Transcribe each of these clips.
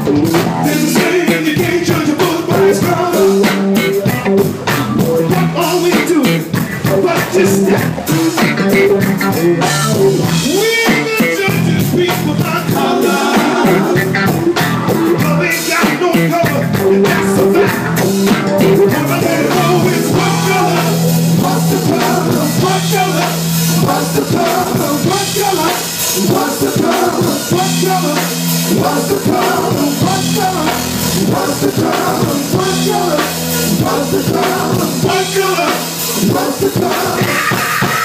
There's a saying that you can't judge a book by its cover. What are we doing but just that? We're the judges, people by color. But they got no cover, and that's a fact. But I know it's what color? What's the color? What color? What's the color? What color? What's the color? What color? What's the color? What color? What's the color? What color? What's the color? What color? What's the color?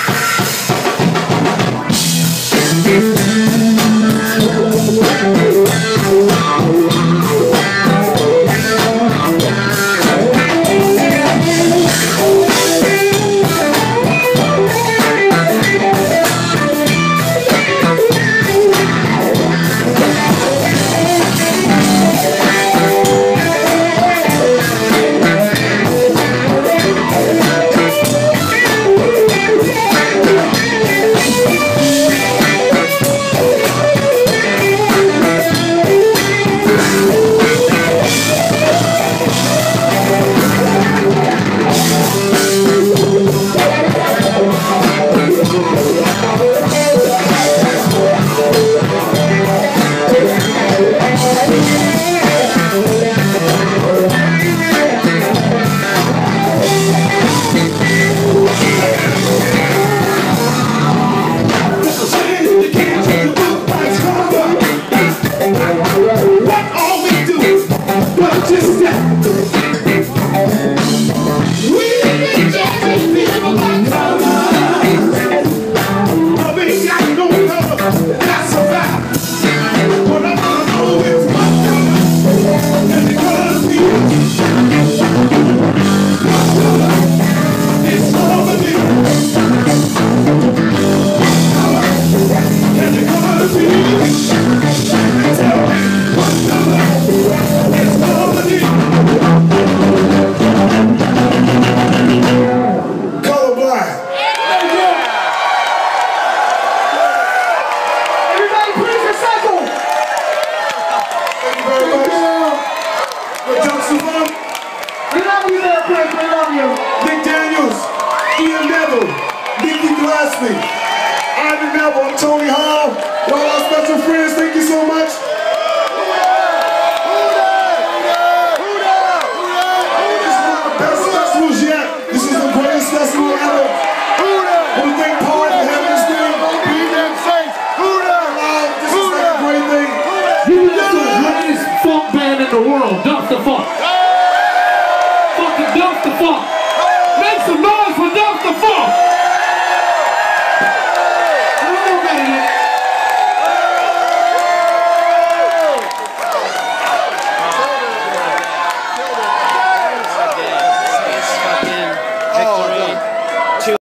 Ivan Neville, I'm Tony Hall. All our special friends, thank you so much. This is one of the best festivals yet. This is the greatest festival ever. I want to thank Paul for having this thing. This is like a great thing. This is the greatest funk band in the world, Duff the Funk. Fucking Duff the Funk. Make some noise for Duff the Funk.